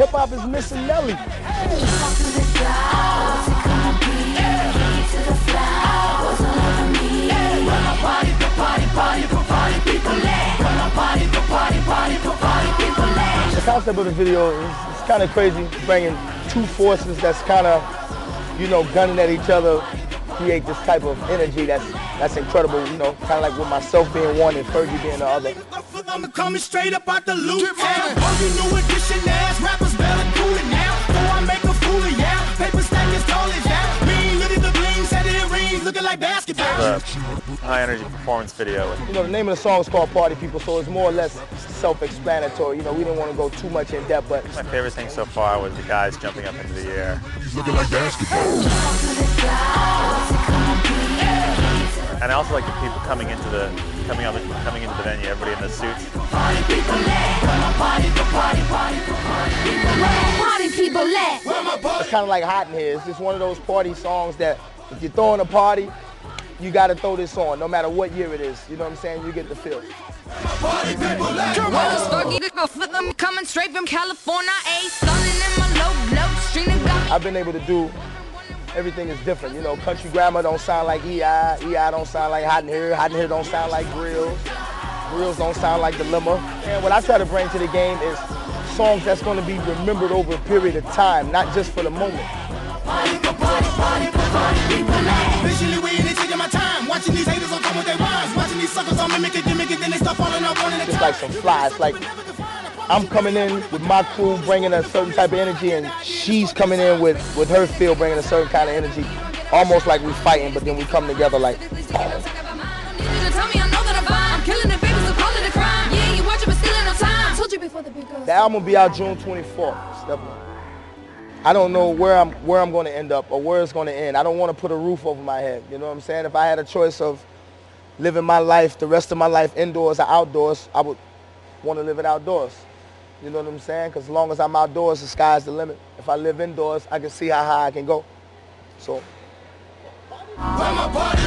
hip-hop is missing Nelly. The concept of the video is kind of crazy, bringing two forces that's kind of, you know, gunning at each other, create this type of energy that's incredible, you know, kind of like with myself being one and Fergie being the other. I'm coming straight up out the loop. You new edition ass rappers better cool it now. Before I make a fool of ya. Paper stack is tall as ya. Mean, look at the bling, set it rings, looking like basketball. High energy performance video. You know, the name of the song is called Party People, so it's more or less self-explanatory. You know, we didn't want to go too much in depth, but my favorite thing so far was the guys jumping up into the air. He's looking like basketball. And I also like the people coming into the venue, everybody in the suits. It's kind of like Hot in Here. It's just one of those party songs that if you're throwing a party, you got to throw this on, no matter what year it is. You know what I'm saying? You get the feel. Coming straight from California, I've been able to do everything is different. You know, country grammar don't sound like EI, EI don't sound like Hot in Here, Hot in Here don't sound like Grills, Grills don't sound like Dilemma. And what I try to bring to the game is songs that's going to be remembered over a period of time, not just for the moment. It's like some fly. It's like I'm coming in with my crew bringing a certain type of energy, and she's coming in with her feel bringing a certain kind of energy. Almost like we fighting, but then we come together like. The album will be out June 24th. Step one. I don't know where I'm going to end up or where it's going to end. I don't want to put a roof over my head. You know what I'm saying? If I had a choice of living my life, the rest of my life indoors or outdoors, I would want to live it outdoors. You know what I'm saying? Because as long as I'm outdoors, the sky's the limit. If I live indoors, I can see how high I can go. So.